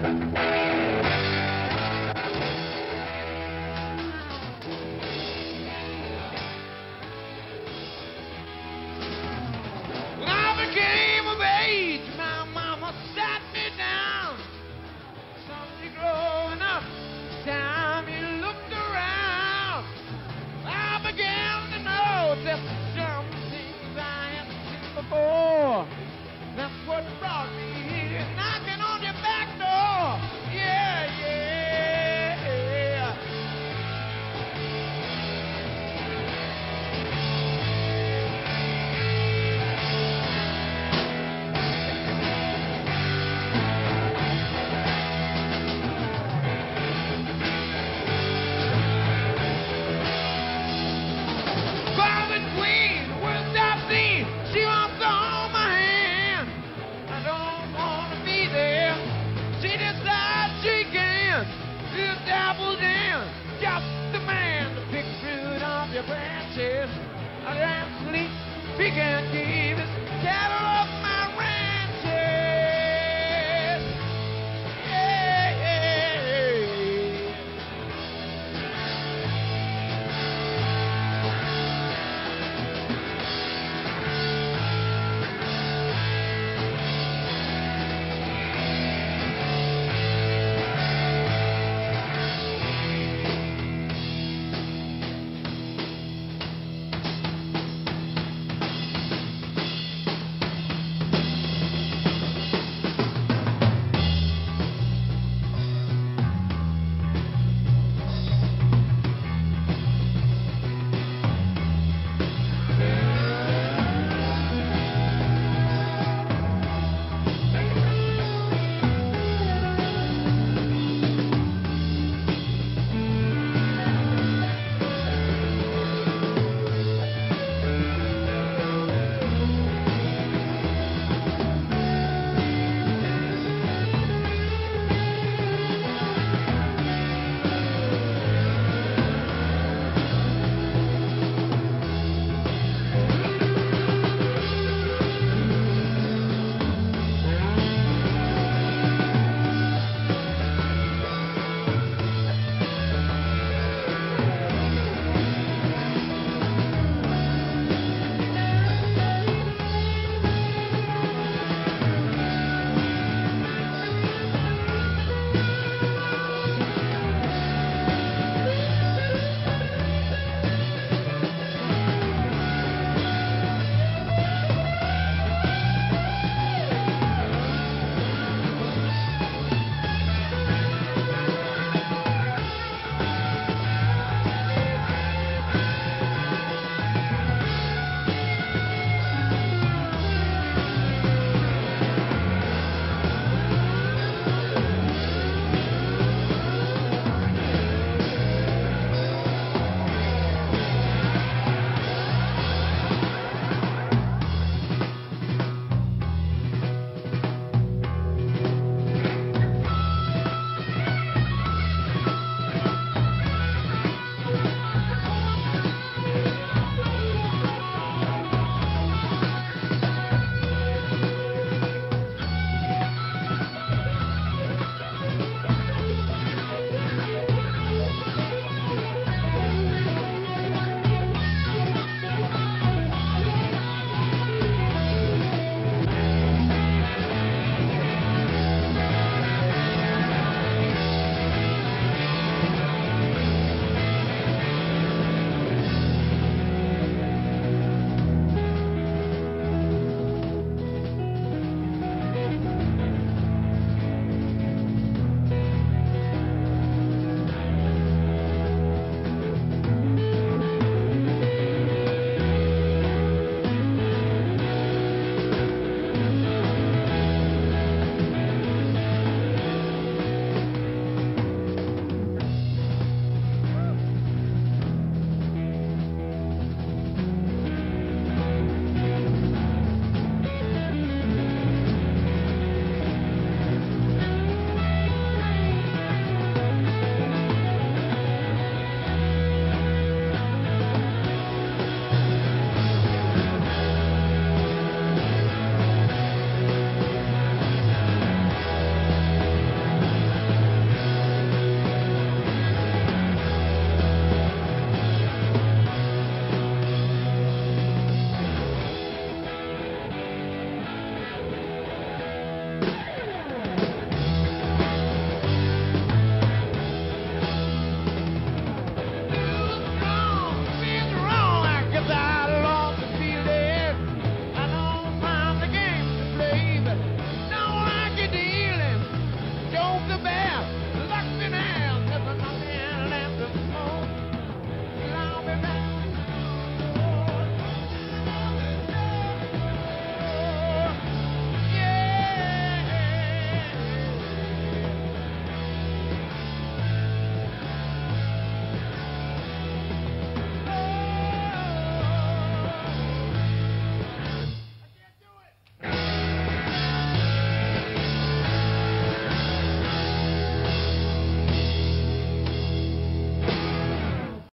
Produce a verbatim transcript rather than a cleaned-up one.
When I became of age, my mama sat me down. Someday growing up, time you looked around, I began to notice some things I hadn't seen before. That's what brought me here, knocking on your back door. Yeah, yeah. Carving queen, worst I've seen. She wants to hold my hand. I don't want to be there. She decides she can. This apple's in, just the man to pick fruit off your branches. I can't sleep, he can't keep.